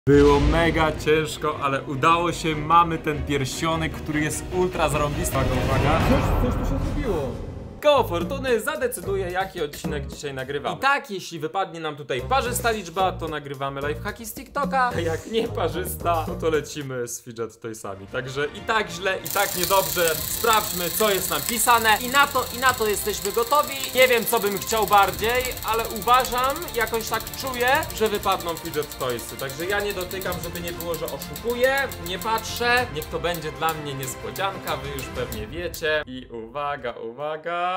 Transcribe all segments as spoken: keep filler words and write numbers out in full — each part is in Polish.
Było mega ciężko, ale udało się, mamy ten pierścionek, który jest ultra zarąbisty. Uwaga, uwaga. Coś, coś tu się zrobiło. Koło fortuny zadecyduje, jaki odcinek dzisiaj nagrywamy. I tak, jeśli wypadnie nam tutaj parzysta liczba, to nagrywamy lifehacki z TikToka, a jak nie parzysta, no to lecimy z fidget toysami. Także i tak źle, i tak niedobrze. Sprawdźmy, co jest nam pisane. I na to, i na to jesteśmy gotowi. Nie wiem, co bym chciał bardziej, ale uważam, jakoś tak czuję, że wypadną fidget toysy. Także ja nie dotykam, żeby nie było, że oszukuję. Nie patrzę. Niech to będzie dla mnie niespodzianka, wy już pewnie wiecie. I uwaga, uwaga.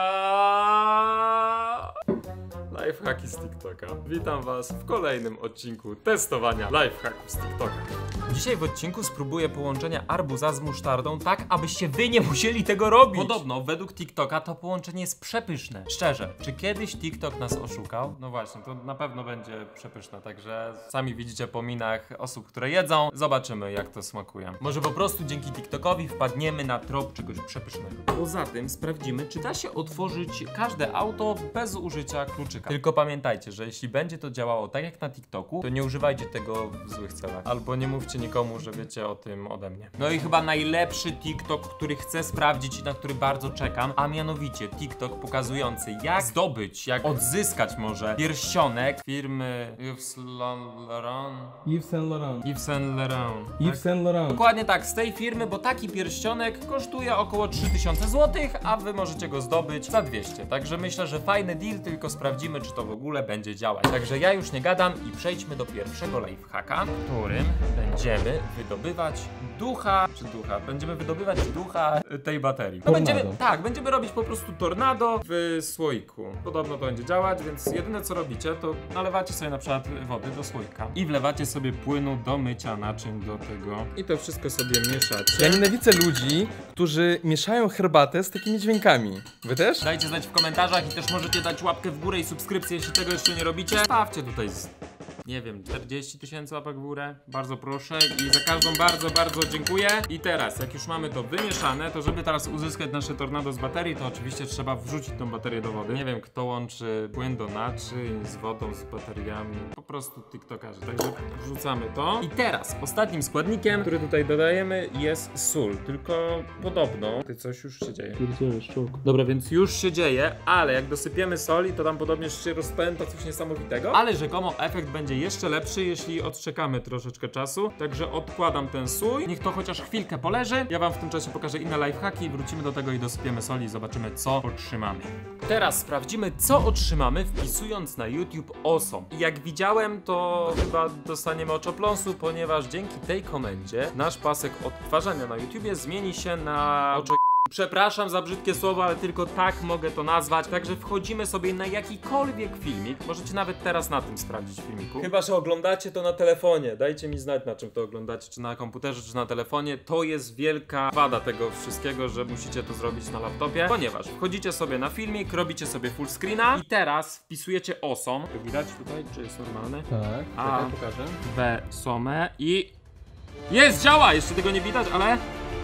Lifehacki z TikToka. Witam was w kolejnym odcinku testowania lifehacków z TikToka. Dzisiaj w odcinku spróbuję połączenia arbuza z musztardą tak, abyście wy nie musieli tego robić. Podobno według TikToka to połączenie jest przepyszne. Szczerze, czy kiedyś TikTok nas oszukał? No właśnie, to na pewno będzie przepyszne, także sami widzicie po minach osób, które jedzą. Zobaczymy, jak to smakuje. Może po prostu dzięki TikTokowi wpadniemy na trop czegoś przepysznego. Poza tym sprawdzimy, czy da się otworzyć każde auto bez użycia kluczyka. Tylko pamiętajcie, że jeśli będzie to działało tak jak na TikToku, to nie używajcie tego w złych celach. Albo nie mówcie nikomu, że wiecie o tym ode mnie. No i chyba najlepszy TikTok, który chcę sprawdzić i na który bardzo czekam, a mianowicie TikTok pokazujący, jak zdobyć, jak odzyskać może pierścionek firmy Yves Saint Laurent. Yves Saint Laurent. Yves Saint Laurent. Yves Saint Laurent. Dokładnie tak, z tej firmy, bo taki pierścionek kosztuje około trzy tysiące złotych, a wy możecie go zdobyć za dwieście. Także myślę, że fajny deal, tylko sprawdzimy, czy to w ogóle będzie działać. Także ja już nie gadam i przejdźmy do pierwszego lifehacka, w którym będziemy wydobywać ducha, czy ducha, będziemy wydobywać ducha tej baterii. No będziemy, tak, będziemy robić po prostu tornado w słoiku. Podobno to będzie działać, więc jedyne co robicie, to nalewacie sobie na przykład wody do słoika i wlewacie sobie płynu do mycia naczyń do tego i to wszystko sobie mieszacie. Ja nienawidzę ludzi, którzy mieszają herbatę z takimi dźwiękami. Wy też? Dajcie znać w komentarzach i też możecie dać łapkę w górę i subskrypcję, jeśli tego jeszcze nie robicie. Stawcie tutaj z... nie wiem, czterdzieści tysięcy łapek w górę, bardzo proszę i za każdą bardzo, bardzo dziękuję. I teraz, jak już mamy to wymieszane, to żeby teraz uzyskać nasze tornado z baterii, to oczywiście trzeba wrzucić tą baterię do wody. Nie wiem, kto łączy płyn do naczyń z wodą, z bateriami, po prostu tiktokerzy. Także wrzucamy to. I teraz, ostatnim składnikiem, który tutaj dodajemy, jest sól, tylko podobno... Ty, coś już się dzieje. Dobra, więc już się dzieje, ale jak dosypiemy soli, to tam podobnie się rozpęta coś niesamowitego, ale rzekomo efekt będzie jeszcze lepszy, jeśli odczekamy troszeczkę czasu. Także odkładam ten sój. Niech to chociaż chwilkę poleży. Ja wam w tym czasie pokażę inne lifehacki. Wrócimy do tego i dosypiemy soli i zobaczymy, co otrzymamy. Teraz sprawdzimy, co otrzymamy, wpisując na YouTube Awesome. I jak widziałem, to chyba dostaniemy oczopląsu, ponieważ dzięki tej komendzie nasz pasek odtwarzania na YouTubie zmieni się na oczo... Przepraszam za brzydkie słowo, ale tylko tak mogę to nazwać. Także wchodzimy sobie na jakikolwiek filmik. Możecie nawet teraz na tym sprawdzić filmiku. Chyba że oglądacie to na telefonie. Dajcie mi znać, na czym to oglądacie. Czy na komputerze, czy na telefonie. To jest wielka wada tego wszystkiego, że musicie to zrobić na laptopie. Ponieważ wchodzicie sobie na filmik, robicie sobie full screena i teraz wpisujecie Awesome. Widać tutaj, czy jest normalny? Tak, A, tak, pokażę. B, some i... Jest, działa! Jeszcze tego nie widać, ale...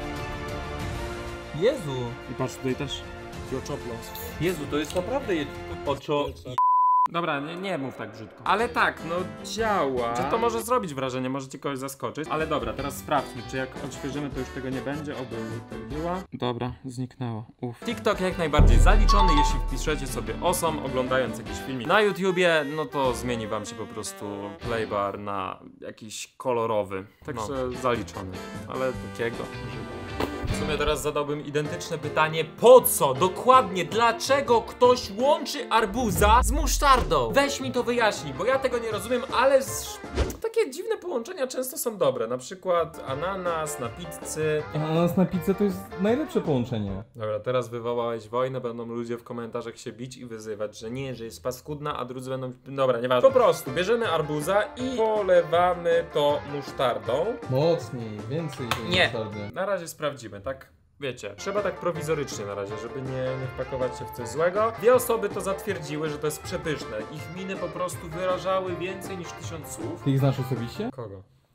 Jezu! I patrz, tutaj też oczopląs. Jezu, to jest naprawdę oczo... Dobra, nie, nie mów tak brzydko. Ale tak, no działa. Czy to może zrobić wrażenie, możecie kogoś zaskoczyć. Ale dobra, teraz sprawdźmy, czy jak odświeżymy, to już tego nie będzie. Oby tak była. Dobra, zniknęło. Uf. TikTok jak najbardziej zaliczony, jeśli wpiszecie sobie Awesome, oglądając jakiś filmik na YouTubie, no to zmieni wam się po prostu playbar na jakiś kolorowy. Także no. Zaliczony. Ale takiego, żeby... W sumie teraz zadałbym identyczne pytanie, po co, dokładnie, dlaczego ktoś łączy arbuza z musztardą? Weź mi to wyjaśnij, bo ja tego nie rozumiem, ale z... takie dziwne połączenia często są dobre, na przykład ananas na pizzy. Ananas na pizzę to jest najlepsze połączenie. Dobra, teraz wywołałeś wojnę, będą ludzie w komentarzach się bić i wyzywać, że nie, że jest paskudna, a drudzy będą... Dobra, nieważne. Po prostu bierzemy arbuza i polewamy to musztardą. Mocniej, więcej tej Nie, musztardy. na razie sprawdzimy, tak? Wiecie, trzeba tak prowizorycznie na razie, żeby nie, nie wpakować się w coś złego. Dwie osoby to zatwierdziły, że to jest przepyszne. Ich miny po prostu wyrażały więcej niż tysiąc słów. Ty ich znasz osobiście? Kogo?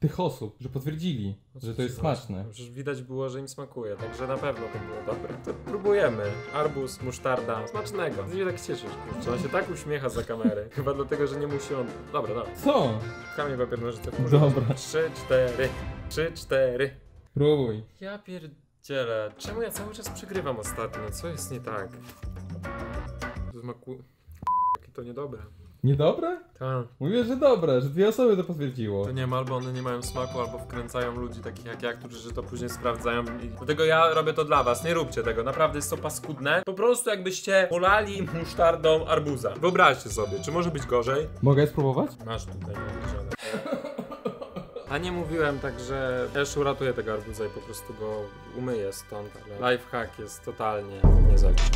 tych osób, że potwierdzili, że to jest smaczne. Przecież widać było, że im smakuje, także na pewno to było dobre. To próbujemy. Arbuz, musztarda, smacznego. Ty się tak cieszysz, kurczę. On się tak uśmiecha za kamerę. Chyba dlatego, że nie musi on... Dobra, dobra. Co? Kamień, papier, nożyce. Dobra. Trzy, cztery. Trzy, cztery. Próbuj. Ja pierdzielę. Czemu ja cały czas przegrywam ostatnio? Co jest nie tak? To smaku... Jakie to niedobre. Niedobre? Tak. Mówię, że dobre, że dwie osoby to potwierdziło. To nie ma, albo one nie mają smaku, albo wkręcają ludzi takich jak ja, którzy to później sprawdzają i dlatego ja robię to dla was, nie róbcie tego, naprawdę jest to paskudne. Po prostu jakbyście polali musztardą arbuza. Wyobraźcie sobie, czy może być gorzej? Mogę spróbować? Masz tutaj nagryzione. A nie mówiłem, także ja już uratuję tego arbuza i po prostu go umyję stąd, ale lifehack jest totalnie niezaliczony.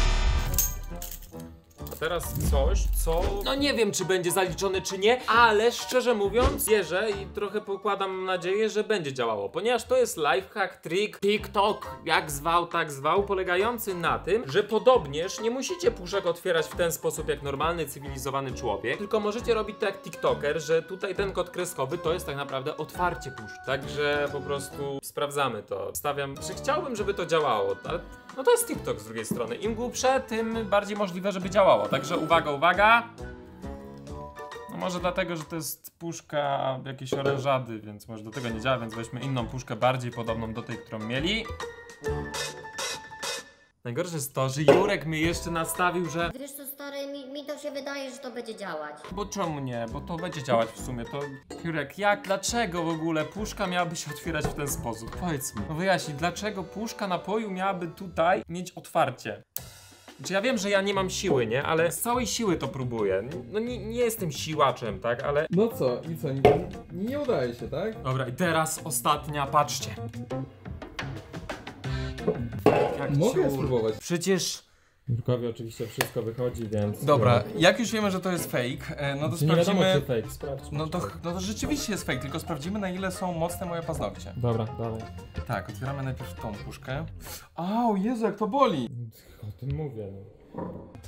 A teraz coś, co... No nie wiem, czy będzie zaliczone, czy nie, ale szczerze mówiąc wierzę i trochę pokładam nadzieję, że będzie działało, ponieważ to jest lifehack, trik, TikTok, jak zwał, tak zwał, polegający na tym, że podobnież nie musicie puszek otwierać w ten sposób jak normalny, cywilizowany człowiek, tylko możecie robić to jak TikToker, że tutaj ten kod kreskowy to jest tak naprawdę otwarcie puszki. Także po prostu sprawdzamy to. Stawiam, że chciałbym, żeby to działało, ale no to jest TikTok z drugiej strony. Im głupsze, tym bardziej możliwe, żeby działało. Także uwaga, uwaga. No może dlatego, że to jest puszka jakiejś orężady, więc może do tego nie działa, więc weźmy inną puszkę bardziej podobną do tej, którą mieli. Najgorsze jest to, że Jurek mnie jeszcze nastawił, że... Wiesz co, stary, mi, mi to się wydaje, że to będzie działać. Bo czemu nie? Bo to będzie działać w sumie. To Jurek, jak? Dlaczego w ogóle puszka miałaby się otwierać w ten sposób? Powiedz mi. No wyjaśnij, dlaczego puszka napoju miałaby tutaj mieć otwarcie? Znaczy ja wiem, że ja nie mam siły, nie? Ale z całej siły to próbuję. No nie, nie jestem siłaczem, tak? Ale... No co? I co? Nie, nie udaje się, tak? Dobra, i teraz ostatnia, patrzcie. Jak Mogę ciur. spróbować. Przecież... Jurkowi oczywiście wszystko wychodzi, więc... Dobra, jak już wiemy, że to jest fake, e, no to Nie wiadomo, sprawdzimy... czy fake, sprawdźmy. No to, no to rzeczywiście jest fake, tylko sprawdzimy, na ile są mocne moje paznokcie. Dobra, dalej. Tak, otwieramy najpierw tą puszkę. O Jezu, jak to boli! O tym mówię, no.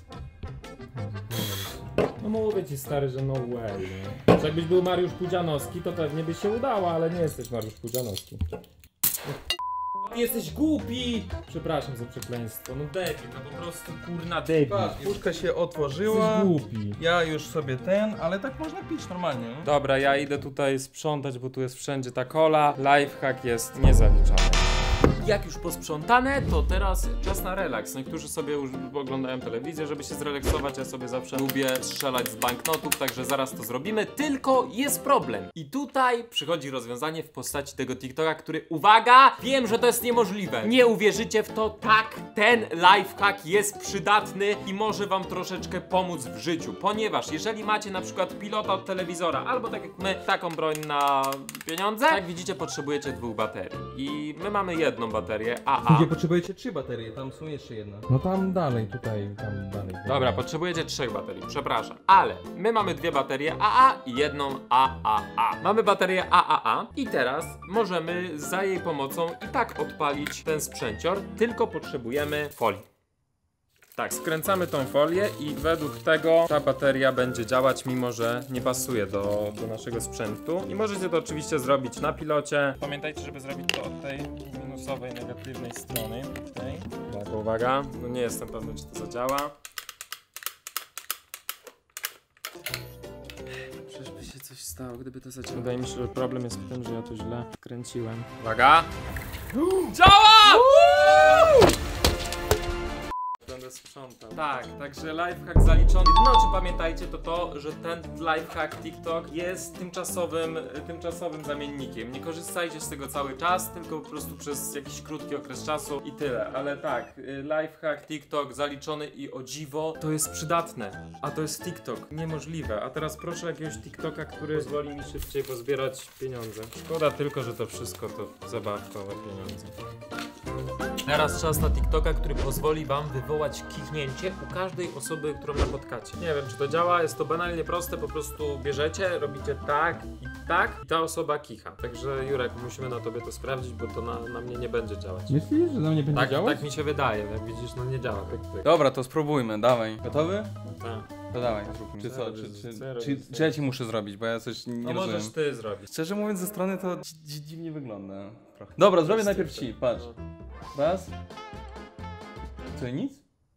No mówię ci, stary, że no way, no. Że jakbyś był Mariusz Pudzianowski, to pewnie by się udało, ale nie jesteś Mariusz Pudzianowski. Jesteś głupi! Przepraszam za przekleństwo, no debil, no po prostu kurna debil. Patrz, puszka się otworzyła. Jesteś głupi. Ja już sobie ten, ale tak można pić normalnie. No? Dobra, ja idę tutaj sprzątać, bo tu jest wszędzie ta kola. Lifehack jest niezaliczany. Jak już posprzątane, to teraz czas na relaks. Niektórzy sobie już oglądają telewizję, żeby się zrelaksować. Ja sobie zawsze lubię strzelać z banknotów, także zaraz to zrobimy. Tylko jest problem. I tutaj przychodzi rozwiązanie w postaci tego TikToka, który, uwaga, wiem, że to jest niemożliwe. Nie uwierzycie w to, tak, ten lifehack jest przydatny i może wam troszeczkę pomóc w życiu. Ponieważ jeżeli macie na przykład pilota od telewizora, albo tak jak my, taką broń na pieniądze, jak widzicie, potrzebujecie dwóch baterii. I my mamy jedną baterię A A. Gdzie potrzebujecie trzy baterie, tam są jeszcze jedna. No tam dalej, tutaj, tam dalej. Dobra, potrzebujecie trzech baterii, przepraszam. Ale my mamy dwie baterie A A i jedną A A A. Mamy baterię A A A i teraz możemy za jej pomocą i tak odpalić ten sprzęcior, tylko potrzebujemy folii. Tak, skręcamy tą folię i według tego ta bateria będzie działać, mimo że nie pasuje do, do naszego sprzętu. I możecie to oczywiście zrobić na pilocie. Pamiętajcie, żeby zrobić to od tej minusowej, negatywnej strony. Tutaj. Uwaga, uwaga. No nie jestem pewny, czy to zadziała. Przecież by się coś stało, gdyby to zadziałało. Wydaje mi się, że problem jest w tym, że ja to źle kręciłem. Uwaga! Działa! Będę sprzątał. Tak, także lifehack zaliczony. No, czy pamiętajcie, to to, że ten lifehack TikTok jest tymczasowym, tymczasowym zamiennikiem. Nie korzystajcie z tego cały czas, tylko po prostu przez jakiś krótki okres czasu i tyle. Ale tak, lifehack TikTok zaliczony i o dziwo, to jest przydatne. A to jest TikTok. Niemożliwe. A teraz proszę jakiegoś TikToka, który pozwoli mi szybciej pozbierać pieniądze. Szkoda tylko, że to wszystko to zabawkowe pieniądze. Teraz czas na TikToka, który pozwoli wam wywołać kichnięcie u każdej osoby, którą napotkacie. Nie wiem, czy to działa, jest to banalnie proste, po prostu bierzecie, robicie tak i tak i ta osoba kicha. Także Jurek, musimy na tobie to sprawdzić, bo to na, na mnie nie będzie działać. Myślisz, że na mnie będzie Tak, działać? tak mi się wydaje, jak widzisz, no nie działa. Tak, tak. Dobra, to spróbujmy, dawaj. Gotowy? Tak. To dawaj, zróbmy. Czy co? Co Czy, robisz? czy, Co robisz? czy, czy ja ci muszę zrobić, bo ja coś nie No rozumiem. możesz ty zrobić. Szczerze mówiąc, ze strony to dzi- dzi- dziwnie wygląda trochę. Dobra, zrobię najpierw ci, patrz. Raz. Co, nic?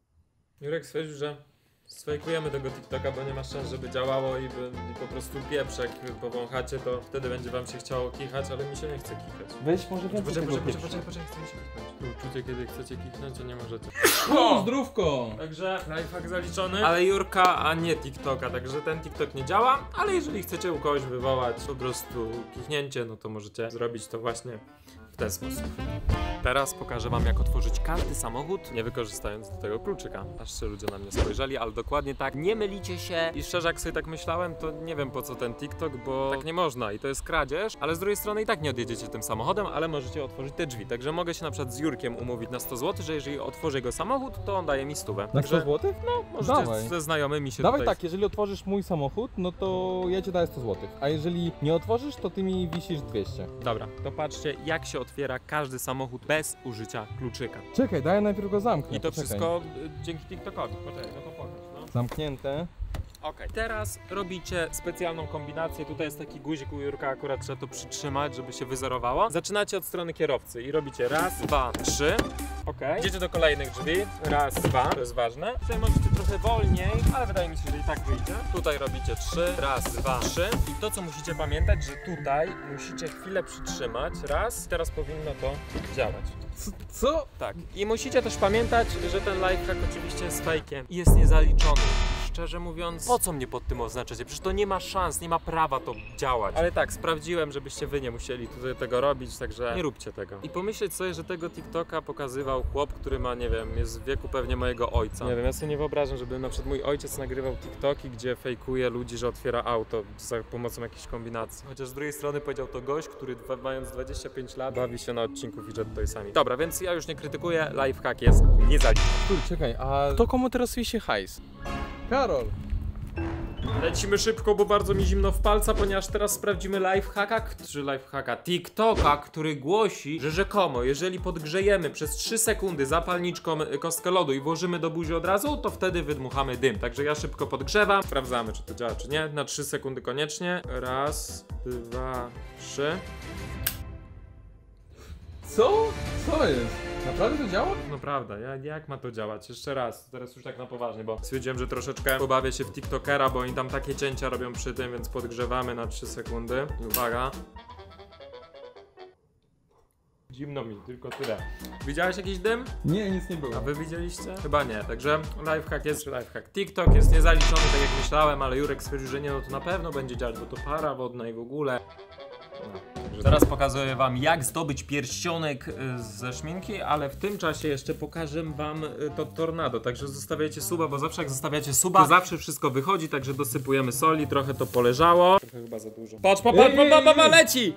Jurek stwierdził, że sfejkujemy tego TikToka, bo nie ma szans, żeby działało i, by, i po prostu pieprz, jak powąchacie, to wtedy będzie wam się chciało kichać, ale mi się nie chce kichać. Weź może więcej Poczekaj, tego poczekaj, pieprzu. poczekaj, poczekaj, chcę mi się kichnąć. To uczucie, kiedy chcecie kichnąć, a nie możecie. O, zdrówko! Także lifehack zaliczony, ale Jurka, a nie TikToka, także ten TikTok nie działa, ale jeżeli chcecie u kogoś wywołać po prostu kichnięcie, no to możecie zrobić to właśnie w ten sposób. Teraz pokażę wam, jak otworzyć każdy samochód, nie wykorzystając do tego kluczyka. Aż się ludzie na mnie spojrzeli, ale dokładnie tak. Nie mylicie się. I szczerze, jak sobie tak myślałem, to nie wiem po co ten TikTok, bo tak nie można i to jest kradzież, ale z drugiej strony i tak nie odjedziecie tym samochodem, ale możecie otworzyć te drzwi. Także mogę się na przykład z Jurkiem umówić na sto złotych, że jeżeli otworzę jego samochód, to on daje mi stówę. Na sto złotych? No, możecie Dawaj. ze znajomymi się Dawaj tutaj... tak, jeżeli otworzysz mój samochód, no to ja ci daję sto złotych. A jeżeli nie otworzysz, to ty mi wisisz dwieście. Dobra, to patrzcie, jak się otwiera każdy samochód bez użycia kluczyka. Czekaj, daj najpierw go zamknę. I to poczekaj. wszystko y, dzięki TikTokowi. Poczekaj, no to pokaż, no. Zamknięte. Okej. Teraz robicie specjalną kombinację. Tutaj jest taki guzik u Jurka, akurat trzeba to przytrzymać, żeby się wyzerowało. Zaczynacie od strony kierowcy i robicie raz, dwa, trzy. Okej. Idziecie do kolejnych drzwi. Raz, dwa. To jest ważne. Tutaj możecie trochę wolniej, ale wydaje mi się, że i tak wyjdzie. Tutaj robicie trzy. Raz, dwa, trzy. I to, co musicie pamiętać, że tutaj musicie chwilę przytrzymać. Raz. Teraz powinno to działać. Co? Co? Tak. I musicie też pamiętać, że ten lifehack oczywiście jest fejkiem i jest niezaliczony. Szczerze mówiąc, po co mnie pod tym oznaczacie? Przecież to nie ma szans, nie ma prawa to działać. Ale tak, sprawdziłem, żebyście wy nie musieli tutaj tego robić, także nie róbcie tego. I pomyśleć sobie, że tego TikToka pokazywał chłop, który ma, nie wiem, jest w wieku pewnie mojego ojca. Nie wiem, ja sobie nie wyobrażam, żeby na przykład mój ojciec nagrywał TikToki, gdzie fejkuje ludzi, że otwiera auto za pomocą jakiejś kombinacji. Chociaż z drugiej strony powiedział to gość, który dwa, mając dwadzieścia pięć lat bawi się na odcinku Fidget Toysami. Dobra, więc ja już nie krytykuję, lifehack jest niezaliczony. Kur, czekaj, a kto komu teraz wisi hajs? Karol! Lecimy szybko, bo bardzo mi zimno w palca, ponieważ teraz sprawdzimy lifehacka, czy lifehacka TikToka, który głosi, że rzekomo, jeżeli podgrzejemy przez trzy sekundy zapalniczką kostkę lodu i włożymy do buzi od razu, to wtedy wydmuchamy dym. Także ja szybko podgrzewam, sprawdzamy, czy to działa, czy nie. Na trzy sekundy koniecznie. Raz, dwa, trzy. Co? Co jest? Naprawdę to działa? No prawda, ja, jak ma to działać? Jeszcze raz, teraz już tak na poważnie, bo stwierdziłem, że troszeczkę pobawię się w TikTokera, bo oni tam takie cięcia robią przy tym, więc podgrzewamy na trzy sekundy. I uwaga. Zimno mi, tylko tyle. Widziałeś jakiś dym? Nie, nic nie było. A wy widzieliście? Chyba nie, także lifehack jest lifehack. TikTok jest niezaliczony, tak jak myślałem, ale Jurek stwierdził, że nie, no to na pewno będzie działać, bo to para wodna i w ogóle. No, teraz pokazuję wam, jak zdobyć pierścionek ze szminki, ale w tym czasie jeszcze pokażę wam to tornado, także zostawiajcie suba, bo zawsze jak zostawiacie suba, to zawsze wszystko wychodzi, także dosypujemy soli, trochę to poleżało. Trochę chyba za dużo. Patrz, pa, pa, pa, pa, pa, pa, leci!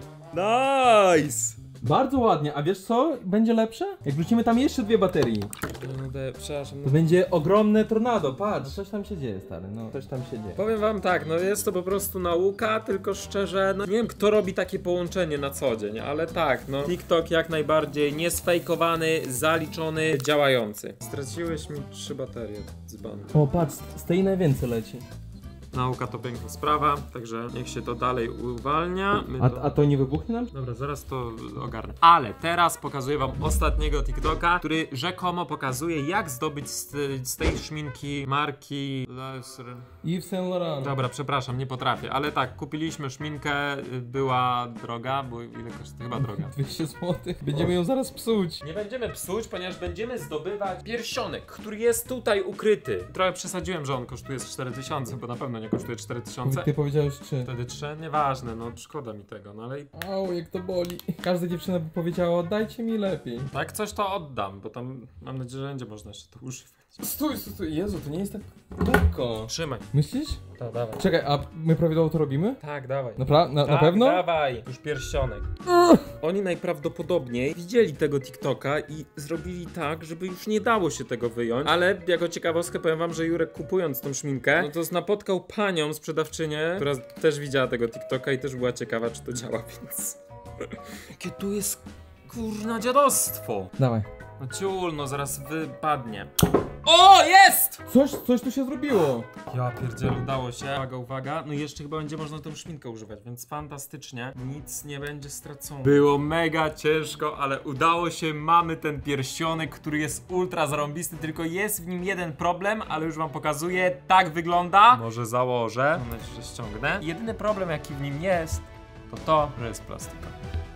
Nice! Bardzo ładnie, a wiesz co? Będzie lepsze? Jak wrzucimy tam jeszcze dwie baterii. No, przepraszam. To będzie ogromne tornado, patrz. Coś tam się dzieje, stary, no. Coś tam się dzieje. Powiem wam tak, no jest to po prostu nauka, tylko szczerze, no nie wiem kto robi takie połączenie na co dzień, ale tak, no TikTok jak najbardziej niesfejkowany, zaliczony, działający. Straciłeś mi trzy baterie, dzban. O, patrz, z tej najwięcej leci. Nauka to piękna sprawa, także niech się to dalej uwalnia. My A, to... a to nie wybuchnie nam? Dobra, zaraz to ogarnę. Ale teraz pokazuję wam ostatniego TikToka, który rzekomo pokazuje, jak zdobyć z, z tej szminki marki Laser. Yves Saint Laurent. Dobra, przepraszam, nie potrafię, ale tak, kupiliśmy szminkę, była droga, bo ile kosztuje? Chyba droga. dwieście złotych. Będziemy ją zaraz psuć. Nie będziemy psuć, ponieważ będziemy zdobywać pierścionek, który jest tutaj ukryty. Trochę przesadziłem, że on kosztuje cztery tysiące, bo na pewno nie kosztuje cztery tysiące. Ty powiedziałeś trzy. Wtedy trzy? Nieważne, no szkoda mi tego, no ale Au, jak to boli. Każda dziewczyna by powiedziała, oddajcie mi lepiej. jak coś to oddam, bo tam mam nadzieję, że będzie można jeszcze to używać. Stój, stój, stój. Jezu, to nie jest tak lekko. Trzymaj. Myślisz? Tak, dawaj. Czekaj, a my prawidłowo to robimy? Tak, dawaj. Napra na, tak, na pewno? Dawaj, już pierścionek. Oni najprawdopodobniej widzieli tego TikToka i zrobili tak, żeby już nie dało się tego wyjąć. Ale jako ciekawostkę powiem wam, że Jurek kupując tą szminkę, no to napotkał panią sprzedawczynię, która też widziała tego TikToka i też była ciekawa, czy to działa, więc... Jakie tu jest kurna dziadostwo. Dawaj. No ciul, no zaraz wypadnie. O, jest! Coś, coś tu się zrobiło. Ja pierdzielę, udało się. Uwaga, uwaga. No i jeszcze chyba będzie można tą szminkę używać, więc fantastycznie. Nic nie będzie stracone. Było mega ciężko, ale udało się. Mamy ten pierścionek, który jest ultra zarąbisty, tylko jest w nim jeden problem, ale już wam pokazuję. Tak wygląda. Może założę. Mam nadzieję, że ściągnę. Jedyny problem, jaki w nim jest, to to, że jest plastikowy.